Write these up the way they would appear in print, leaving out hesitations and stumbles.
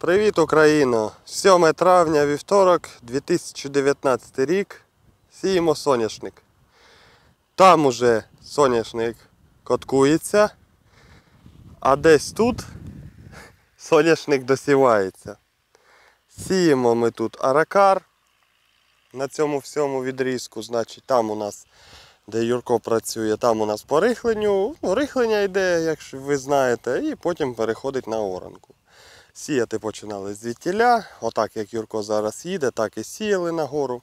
Привіт, Україно! 7 травня, вівторок, 2019 рік. Сіємо соняшник. Там уже соняшник коткується, а десь тут соняшник досівається. Сіємо ми тут аракар на цьому всьому відрізку. Значить, там у нас, де Юрко працює, там у нас по рихленню. Рихлення йде, якщо ви знаєте, і потім переходить на оранку. Сіяти починали звідтіля, отак як Юрко зараз їде, так і сіяли нагору.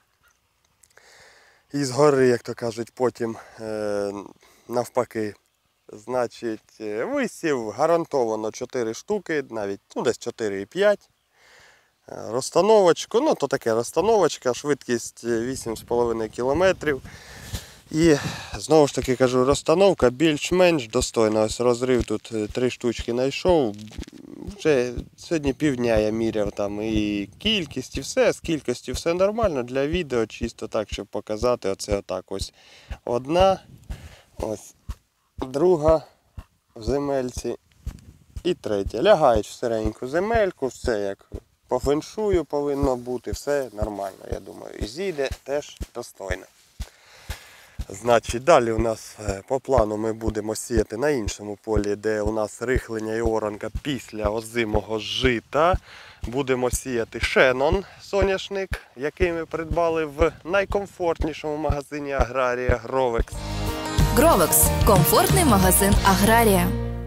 І згори, як то кажуть, потім навпаки. Значить, висів гарантовано 4 штуки, навіть десь 4,5. Розстановочку, то таке розстановочка, швидкість 8,5 км. І знову ж таки кажу, розстановка більш-менш достойна. Ось розрив тут 3 штучки знайшов. Вже сьогодні півдня я міряв там і кількість, і все, з кількістю все нормально. Для відео чисто так, щоб показати. Оце отак ось одна, ось друга в земельці і третя. Лягають в сиреньку земельку, все як по феншую повинно бути, все нормально, я думаю. І зійде теж достойно. Значить, далі у нас по плану ми будемо сіяти на іншому полі, де у нас рихлення і оранка після озимого жита. Будемо сіяти Шеннон соняшник, який ми придбали в найкомфортнішому магазині Аграрія Гровекс. Гровекс – комфортний магазин Аграрія.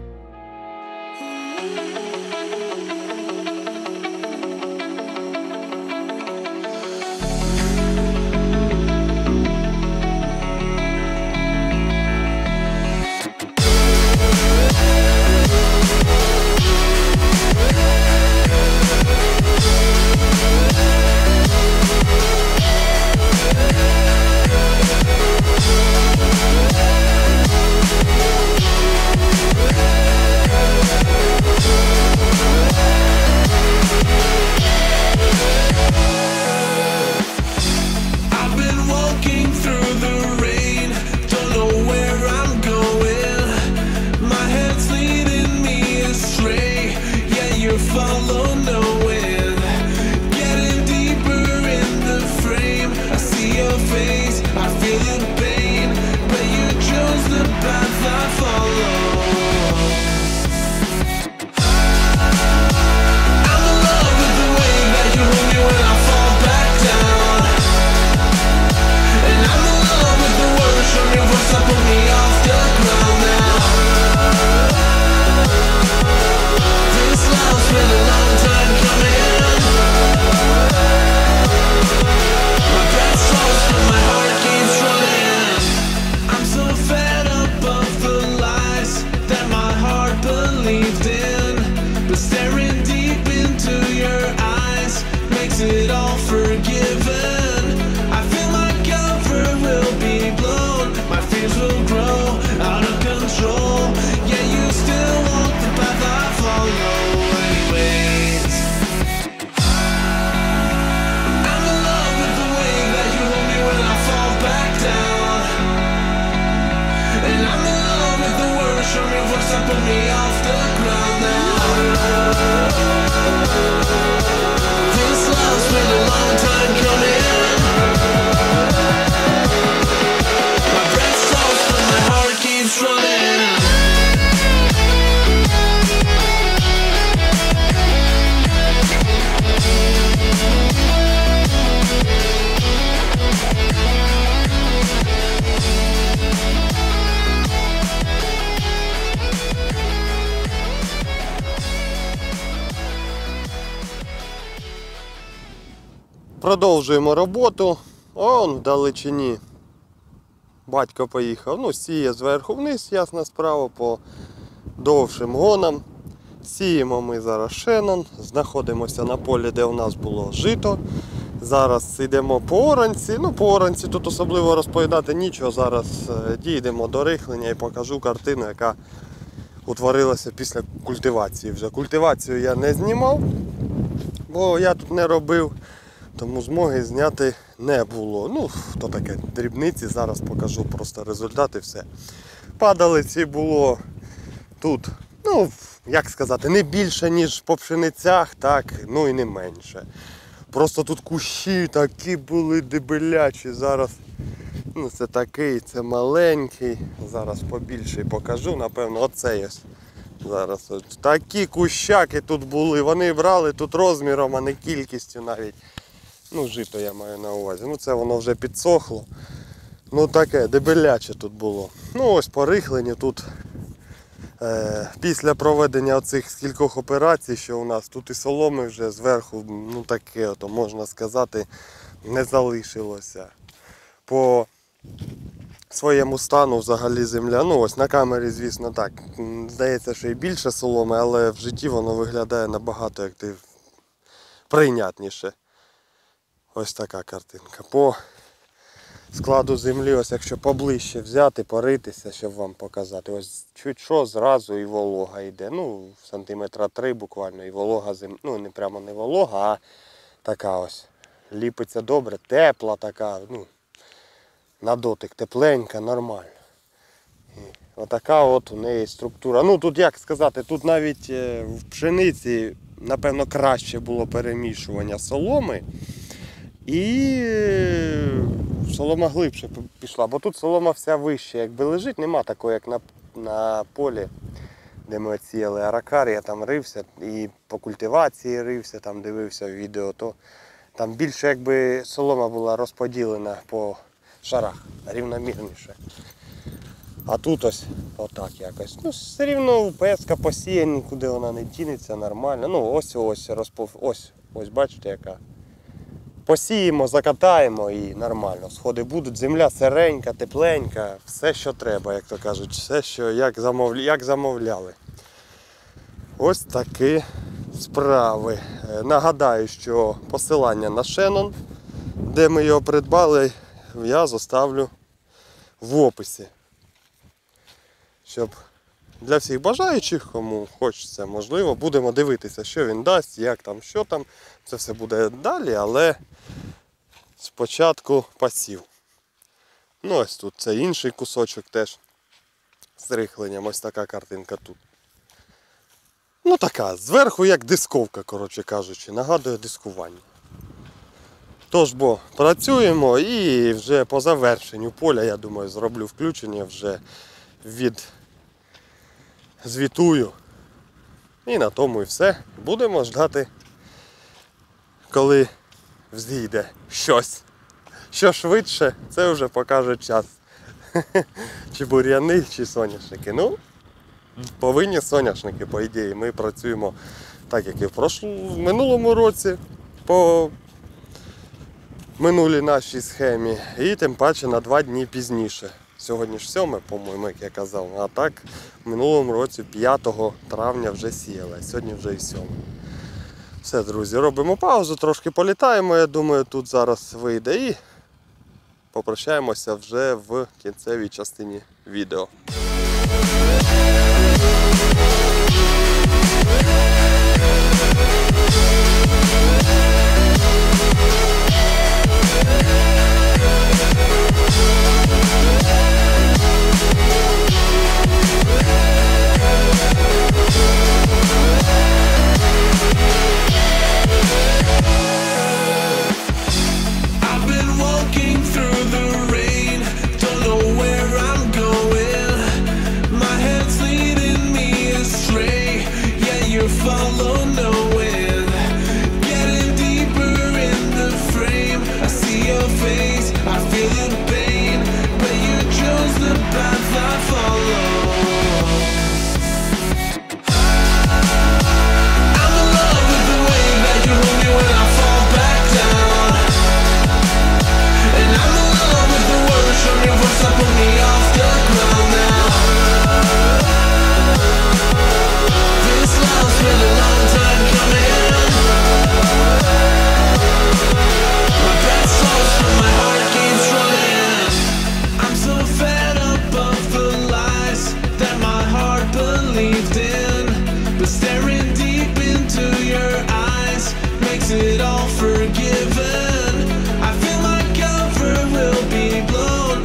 Продовжуємо роботу. Он вдалечині батько поїхав. Сіє зверху вниз, ясна справа, по довшим гонам. Сіємо ми зараз Шеннон. Знаходимося на полі, де у нас було жито. Зараз йдемо по оранці. По оранці тут особливо розповідати нічого. Зараз дійдемо до рихлення і покажу картину, яка утворилася після культивації. Вже культивацію я не знімав, бо я тут не робив. Тому змоги зняти не було. То таке, дрібниці, зараз покажу просто результати, все. Падалиці було тут, ну, як сказати, не більше, ніж по пшеницях, так, ну і не менше. Просто тут кущі такі були дебелячі, зараз, ну це такий, це маленький, зараз побільший покажу, напевно, оцей ось. Зараз от такі кущаки тут були, вони брали тут розміром, а не кількістю навіть. Ну, жито я маю на увазі. Ну це воно вже підсохло. Ну таке, дебеляче тут було. Ну ось по рихленню тут після проведення оцих скількох операцій, що у нас тут і соломи вже зверху, ну таке, то можна сказати, не залишилося. По своєму стану взагалі земля, ну ось на камері, звісно, так, здається, що і більше соломи, але в житті воно виглядає набагато як прийнятніше. Ось така картинка. По складу землі, ось якщо поближче взяти, поритися, щоб вам показати. Ось чуть що, зразу і волога йде. Ну, сантиметра 3 буквально, і волога земля. Ну, не прямо не волога, а така ось. Ліпиться добре, тепла така, ну, на дотик тепленька, нормально. І отака от у неї структура. Ну, тут, як сказати, тут навіть в пшениці, напевно, краще було перемішування соломи. І солома глибше пішла, бо тут солома вся вища, якби лежить, нема такої, як на полі, де ми оціяли аракар, я там рився і по культивації рився, там дивився відео, то там більше якби солома була розподілена по шарах, рівномірніше. А тут ось отак якось. Ну, все рівно песка посіє, нікуди вона не тінеться, нормально. Ну ось бачите яка. Посіємо, закатаємо і нормально. Сходи будуть, земля сиренька, тепленька, все, що треба, як то кажуть, все, що як замовляли. Ось такі справи. Нагадаю, що посилання на Shannon, де ми його придбали, я заставлю в описі. Щоб для всіх бажаючих, кому хочеться, можливо, будемо дивитися, що він дасть, як там, що там. Це все буде далі, але спочатку посів. Ну ось тут це інший кусочок теж з рихленням. Ось така картинка тут. Ну така, зверху як дисковка, коротше кажучи, нагадує дискування. Тож бо працюємо і вже по завершенню поля, я думаю, зроблю включення, вже звітую. І на тому і все. Будемо ждати, коли взійде щось. Що швидше, це вже покаже час. Чи бур'яни, чи соняшники. Ну, повинні соняшники, по ідеї. Ми працюємо так, як і в минулому році, по минулій нашій схемі. І тим паче на 2 дні пізніше. Сьогодні ж 7, по-моєму, як я казав. А так, в минулому році 5 травня вже сіяли. Сьогодні вже і 7. Все, друзі, робимо паузу, трошки політаємо, я думаю, тут зараз вийде і попрощаємося вже в кінцевій частині відео.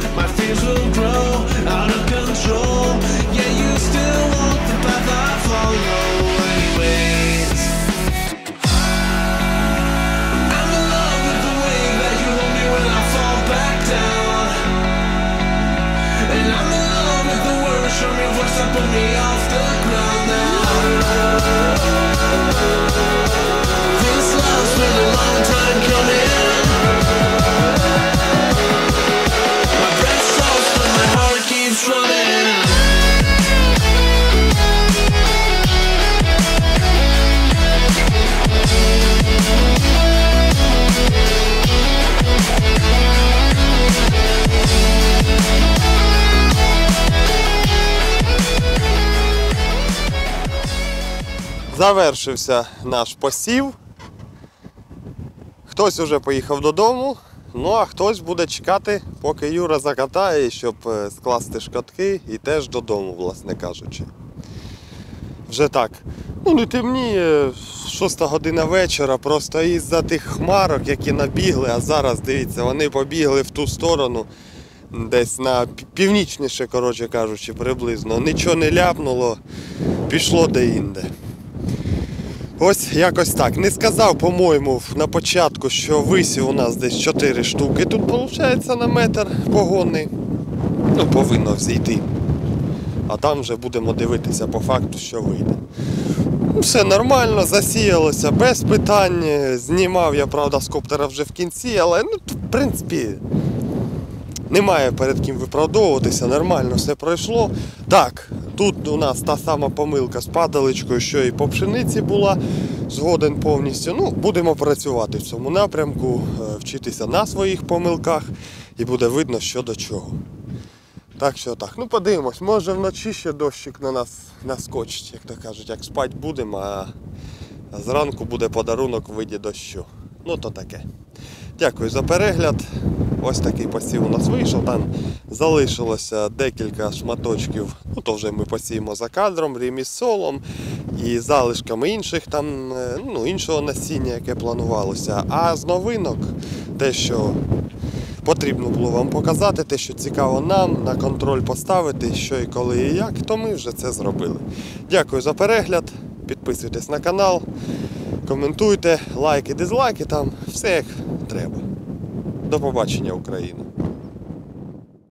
Out of control, yeah, you still walk the path I follow. завершився наш посів. Хтось уже поїхав додому, ну а хтось буде чекати, поки Юра закатає, щоб скласти шкатки і теж додому, власне кажучи. Вже так, ну не темніє, 6 година вечора, просто із-за тих хмарок, які набігли, а зараз, дивіться, вони побігли в ту сторону, десь на північніше, коротше кажучи, приблизно. Нічого не ляпнуло, пішло де-інде. Ось якось так. Не сказав, по-моєму, на початку, що висів у нас десь 4 штуки. Тут, виходить, на метр погонний. Ну, повинно взійти. А там вже будемо дивитися по факту, що вийде. Все нормально, засіялося, без питань. Знімав я, правда, з коптера вже в кінці, але, ну, в принципі, немає перед ким виправдовуватися, нормально все пройшло. Так, тут у нас та сама помилка з падаличкою, що і по пшениці була, згоден повністю. Ну, будемо працювати в цьому напрямку, вчитися на своїх помилках і буде видно, що до чого. Так що так, ну подивимось, може вночі ще дощик на нас наскочить, як то кажуть, як спать будемо, а зранку буде подарунок у виді дощу. Ну то таке. Дякую за перегляд. Ось такий посів у нас вийшов. Там залишилося декілька шматочків. Ну то вже ми посіємо за кадром, ремісолом і залишками інших там, ну, іншого насіння, яке планувалося. А з новинок, те, що потрібно було вам показати, те, що цікаво нам, на контроль поставити, що і коли і як, то ми вже це зробили. Дякую за перегляд, підписуйтесь на канал, коментуйте, лайки, дизлайки, там все як треба. До побачення, Україна!